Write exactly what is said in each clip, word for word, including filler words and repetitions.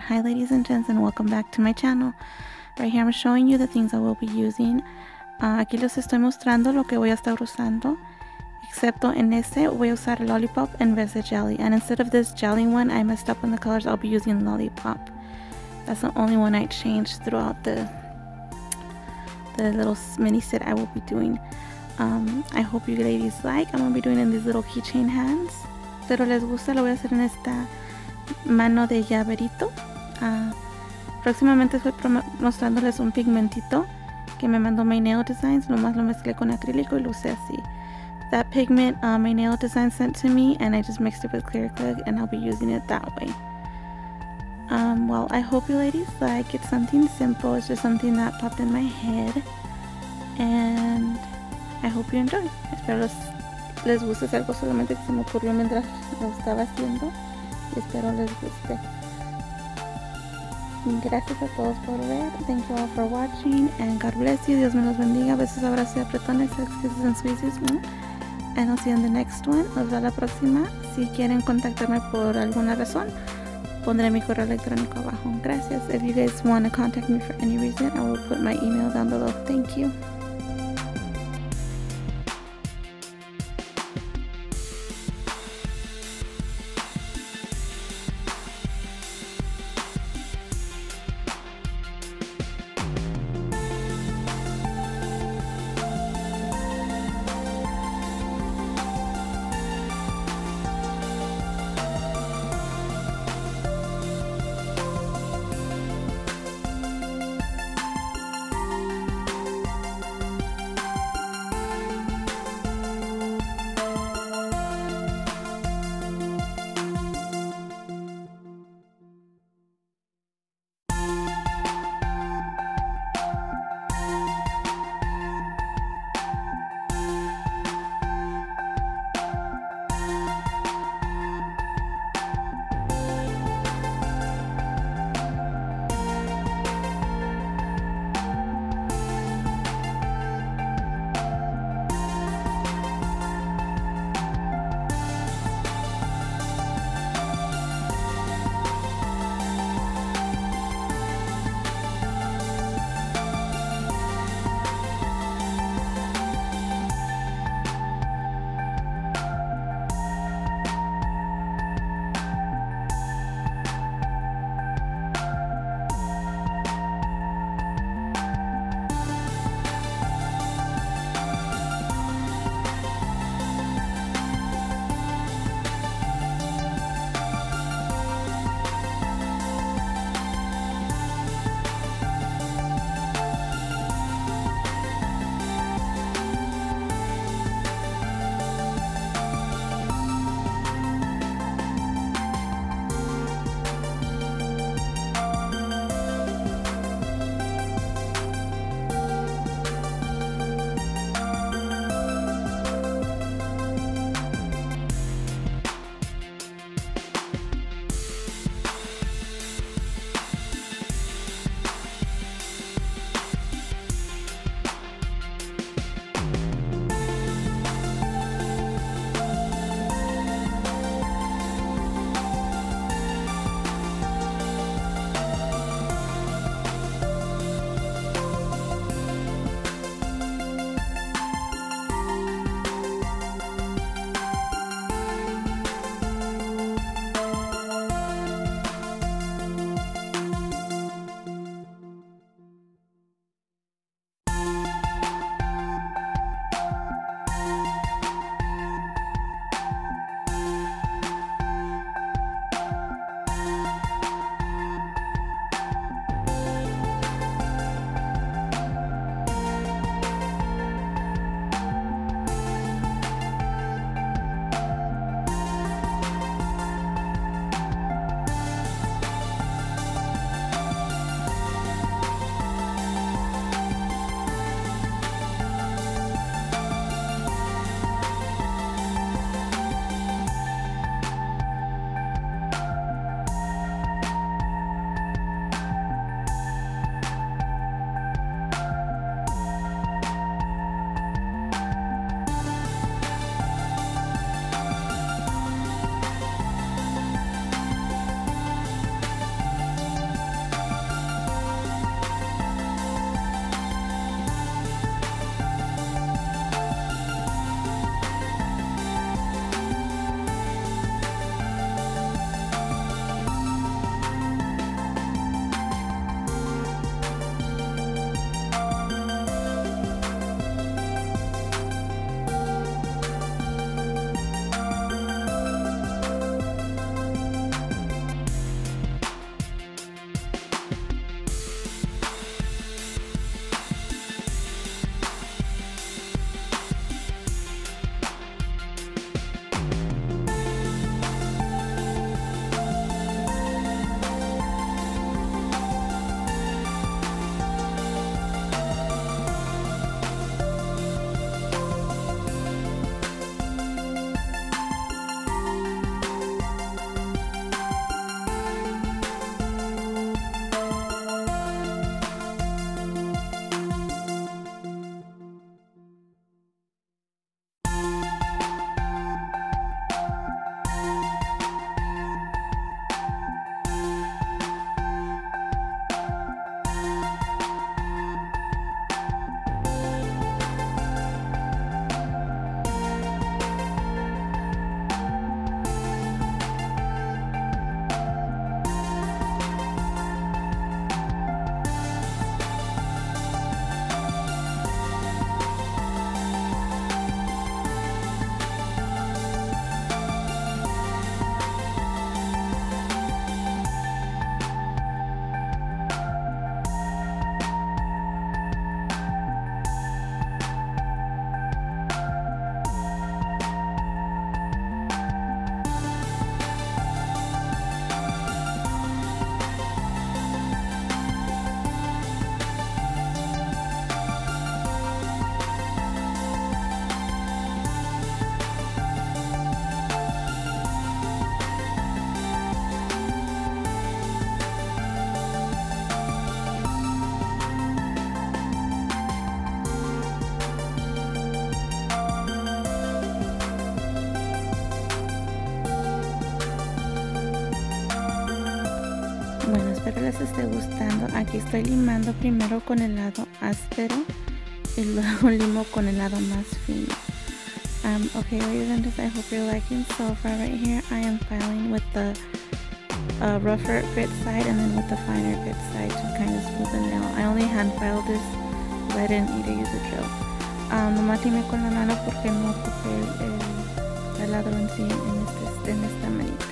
Hi ladies and gents, and welcome back to my channel. Right here I'm showing you the things I will be using. Uh, aquí les estoy mostrando lo que voy a estar usando, excepto en este voy a usar Lollipop en vez de Jelly, and instead of this Jelly one I messed up on the colors. I'll be using Lollipop. That's the only one I changed throughout the the little mini set I will be doing. um, I hope you ladies like. I'm gonna be doing in these little keychain hands, pero les gusta, lo voy a hacer en esta mano de llaverito. Uh, próximamente estoy mostrándoles un pigmentito que me mandó My Nail Designs. Nomás lo mezclé con acrílico y lo usé así. That pigment uh, My Nail Design sent to me, and I just mixed it with clear acrylic, and I'll be using it that way. Um, well, I hope you ladies like. It's something simple. It's just something that popped in my head, and I hope you enjoy. Espero les, les guste. Es algo solamente que se me ocurrió mientras lo estaba haciendo. Y espero les guste. Gracias a todos por ver. Thank you all for watching, and God bless you. Dios me los bendiga. Besos, abrazos y apretones, kisses and squeezes. And I'll see you in the next one. Nos vemos la próxima. Si quieren contactarme por alguna razón, pondré mi correo electrónico abajo. Gracias. If you guys want to contact me for any reason, I will put my email down below. Thank you. les esté gustando. Aquí estoy limando primero con el lado áspero y luego limo con el lado más fino. Um, okay, ladies and gentlemen, I hope you're liking. So far right here, I am filing with the uh, rougher grit side and then with the finer grit side to kind of smooth the nail. I only hand filed this because I didn't need to use a drill. Um, nomás limé con la mano porque no ocupé el, el taladro en sí en, este, en esta manita.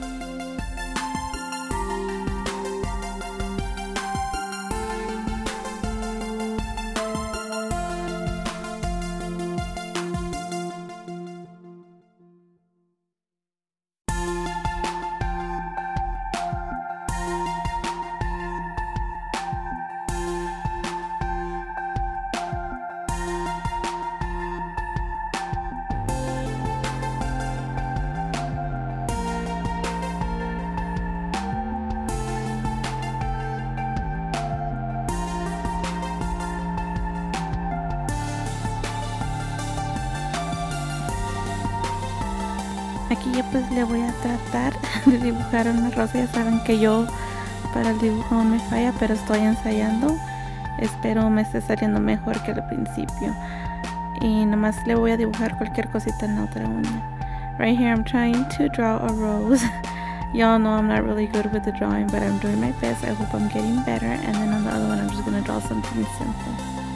Aquí yo pues le voy a tratar de dibujar una rosa. Ya saben que yo para el dibujo aún me falla, pero estoy ensayando. Espero me esté saliendo mejor que al principio. Y nomás le voy a dibujar cualquier cosita en la otra uña. Right here I'm trying to draw a rose. Y'all know I'm not really good with the drawing, but I'm doing my best. I hope I'm getting better. And then on the other one I'm just going to draw something simple.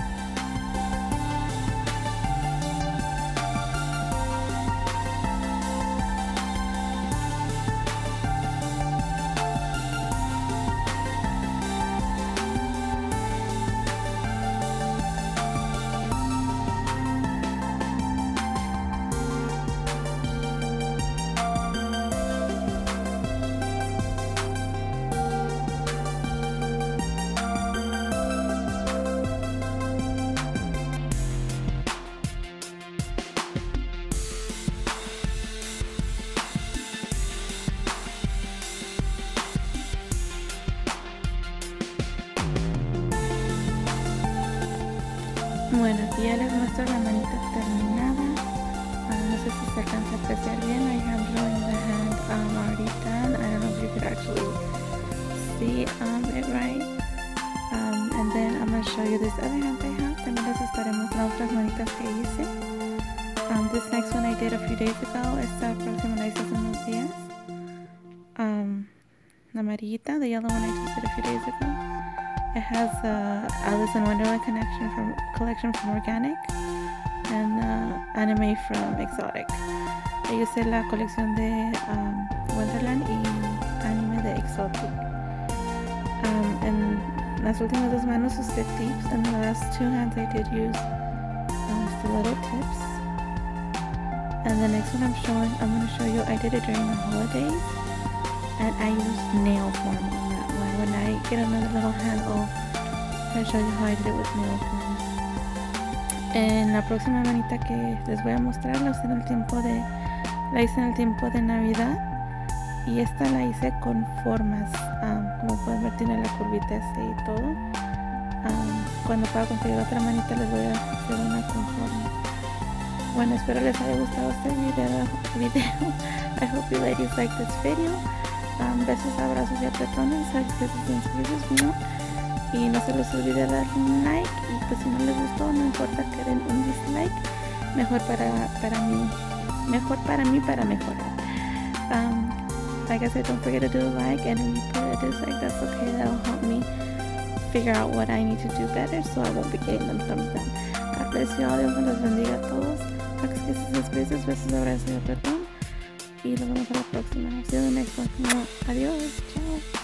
Bueno, aquí ya les muestro la manita terminada. Uh, no sé si se alcanza a apreciar bien. I am drawing the hand um, already done. I don't know if you could actually see um, it right. Um, and then I'm going to show you this other hand I have. También les estaré mostrando otras manitas que hice. Um, this next one I did a few days ago. Esta próxima la hice hace unos días. Um, la amarillita, the yellow one I just did a few days ago. It has uh, Alice in Wonderland connection from collection from Organic and uh, Anime from Exotic. Yo usé la colección de um, Wonderland y Anime de Exotic. Um, en las últimas dos manos usé tips, and the last two hands I did use um, stiletto tips. And the next one I'm showing, I'm going to show you. I did it during the holidays, and I used nail form on that one. When I get another little handle, I'll show you how I did it with nail form. En la próxima manita que les voy a mostrar la usé en el tiempo de, la hice en el tiempo de Navidad, y esta la hice con formas, um, como pueden ver tiene la curvita ese y todo. Um, cuando pueda conseguir otra manita les voy a hacer una con forma. Bueno, espero les haya gustado este video. video. I hope you ladies like this video. Um, besos, abrazos y apretones. ¿No? Y no se les olvide dar un like. Y pues si no les gustó, no importa que den un dislike. Mejor para, para mí. Mejor para mí para mejorar. Um, like I said, don't forget to do a like. And if you put a dislike, that's okay. That'll help me figure out what I need to do better, so I won't be getting them thumbs down. God bless you all. Dios los bendiga a todos. Besos, besos, besos, abrazos y apretón. Y nos vemos a la próxima. See you in the next one. Adiós. Chao.